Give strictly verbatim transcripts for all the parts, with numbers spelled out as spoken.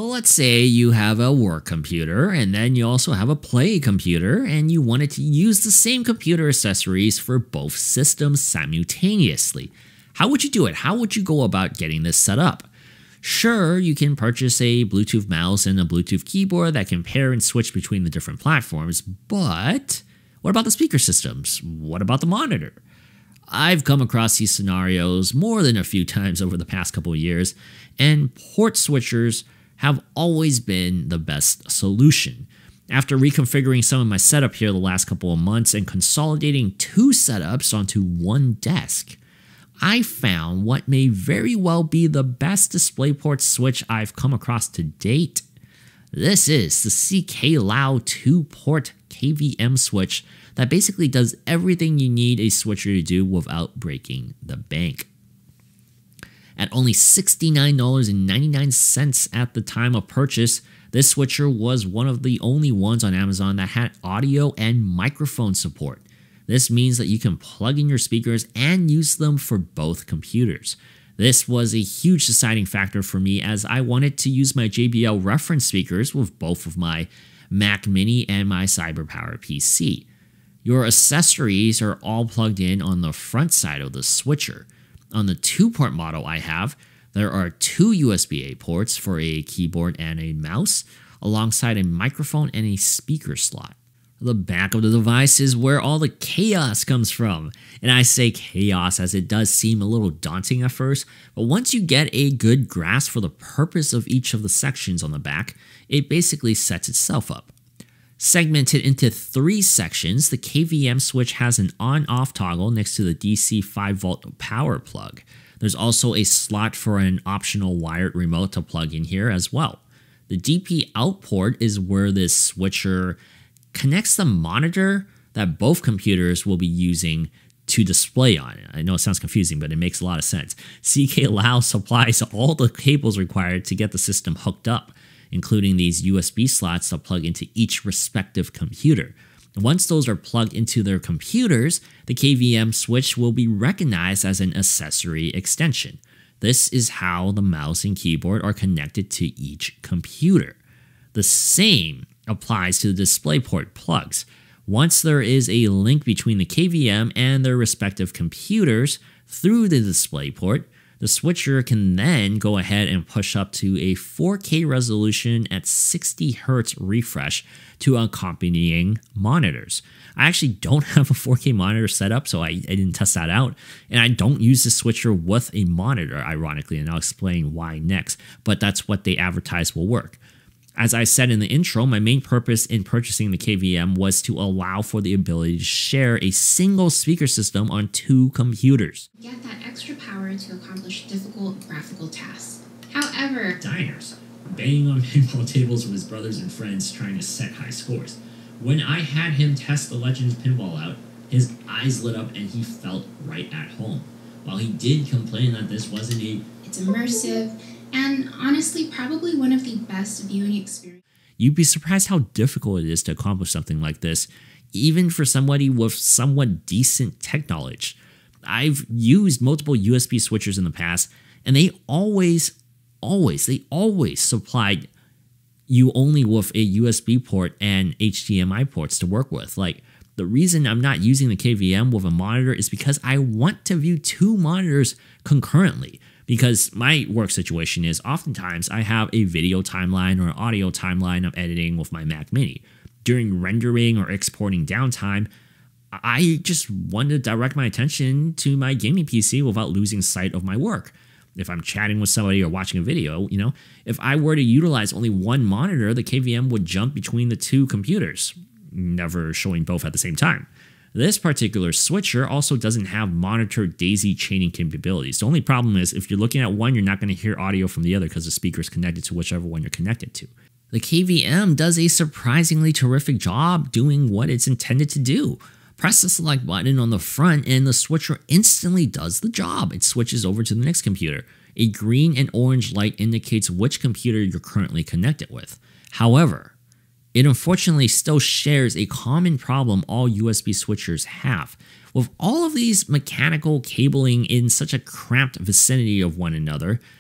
let's say you have a work computer and then you also have a play computer and you wanted to use the same computer accessories for both systems simultaneously. How would you do it? How would you go about getting this set up? Sure, you can purchase a Bluetooth mouse and a Bluetooth keyboard that can pair and switch between the different platforms, but what about the speaker systems? What about the monitor? I've come across these scenarios more than a few times over the past couple of years, and port switchers have always been the best solution. After reconfiguring some of my setup here the last couple of months and consolidating two setups onto one desk, I found what may very well be the best DisplayPort switch I've come across to date. This is the CKLau two-port K V M switch that basically does everything you need a switcher to do without breaking the bank. At only sixty-nine dollars and ninety-nine cents at the time of purchase, this switcher was one of the only ones on Amazon that had audio and microphone support. This means that you can plug in your speakers and use them for both computers. This was a huge deciding factor for me as I wanted to use my J B L reference speakers with both of my Mac Mini and my CyberPower P C. Your accessories are all plugged in on the front side of the switcher. On the two-port model I have, there are two U S B A ports for a keyboard and a mouse, alongside a microphone and a speaker slot. The back of the device is where all the chaos comes from. And I say chaos as it does seem a little daunting at first, but once you get a good grasp for the purpose of each of the sections on the back, it basically sets itself up. Segmented into three sections, the K V M switch has an on-off toggle next to the D C five volt power plug. There's also a slot for an optional wired remote to plug in here as well. The D P out port is where this switcher connects the monitor that both computers will be using to display on it. I know it sounds confusing, but it makes a lot of sense. CKLau supplies all the cables required to get the system hooked up, including these U S B slots to plug into each respective computer. Once those are plugged into their computers, the K V M switch will be recognized as an accessory extension. This is how the mouse and keyboard are connected to each computer. The same applies to the DisplayPort plugs. Once there is a link between the K V M and their respective computers through the DisplayPort, the switcher can then go ahead and push up to a four K resolution at sixty hertz refresh to accompanying monitors. I actually don't have a four K monitor set up, so I, I didn't test that out. And I don't use the switcher with a monitor, ironically, and I'll explain why next. But that's what they advertise will work. As I said in the intro, my main purpose in purchasing the K V M was to allow for the ability to share a single speaker system on two computers. Get that extra power to accomplish difficult graphical tasks. However, diners, banging on pinball tables with his brothers and friends trying to set high scores. When I had him test the Legends pinball out, his eyes lit up and he felt right at home. While he did complain that this wasn't a it's immersive, and honestly, probably one of the best viewing experiences. You'd be surprised how difficult it is to accomplish something like this, even for somebody with somewhat decent tech knowledge. I've used multiple U S B switchers in the past, and they always, always, they always supplied you only with a U S B port and H D M I ports to work with. Like, the reason I'm not using the K V M with a monitor is because I want to view two monitors concurrently. Because my work situation is oftentimes I have a video timeline or audio timeline I'm editing with my Mac Mini. During rendering or exporting downtime, I just want to direct my attention to my gaming P C without losing sight of my work. If I'm chatting with somebody or watching a video, you know, if I were to utilize only one monitor, the K V M would jump between the two computers, never showing both at the same time. This particular switcher also doesn't have monitor daisy chaining capabilities. The only problem is if you're looking at one, you're not going to hear audio from the other because the speaker is connected to whichever one you're connected to. The K V M does a surprisingly terrific job doing what it's intended to do. Press the select button on the front and the switcher instantly does the job. It switches over to the next computer. A green and orange light indicates which computer you're currently connected with. However, it unfortunately still shares a common problem all U S B switchers have. With all of these mechanical cabling in such a cramped vicinity of one another,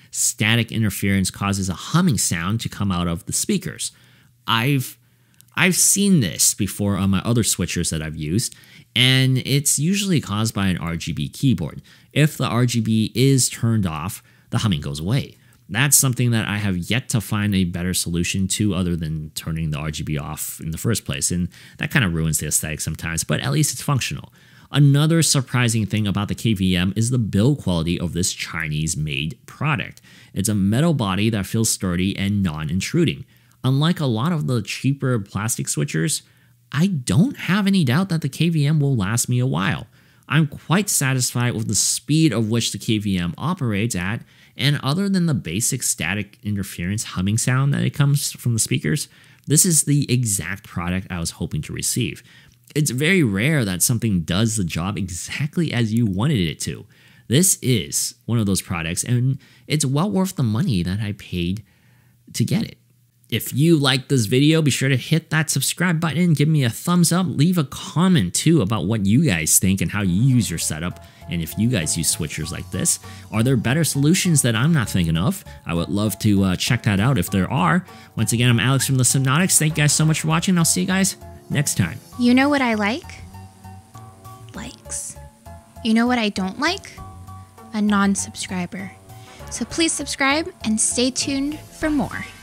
static interference causes a humming sound to come out of the speakers. I've I've seen this before on my other switchers that I've used, and it's usually caused by an R G B keyboard. If the R G B is turned off, the humming goes away. That's something that I have yet to find a better solution to other than turning the R G B off in the first place, and that kind of ruins the aesthetic sometimes, but at least it's functional. Another surprising thing about the K V M is the build quality of this Chinese-made product. It's a metal body that feels sturdy and non-intruding. Unlike a lot of the cheaper plastic switchers, I don't have any doubt that the K V M will last me a while. I'm quite satisfied with the speed of which the K V M operates at, and other than the basic static interference humming sound that it comes from the speakers, this is the exact product I was hoping to receive. It's very rare that something does the job exactly as you wanted it to. This is one of those products, and it's well worth the money that I paid to get it. If you liked this video, be sure to hit that subscribe button, give me a thumbs up, leave a comment too about what you guys think and how you use your setup, and if you guys use switchers like this. Are there better solutions that I'm not thinking of? I would love to uh, check that out if there are. Once again, I'm Alex from the Subnautics. Thank you guys so much for watching, and I'll see you guys next time. You know what I like? Likes. You know what I don't like? A non-subscriber. So please subscribe and stay tuned for more.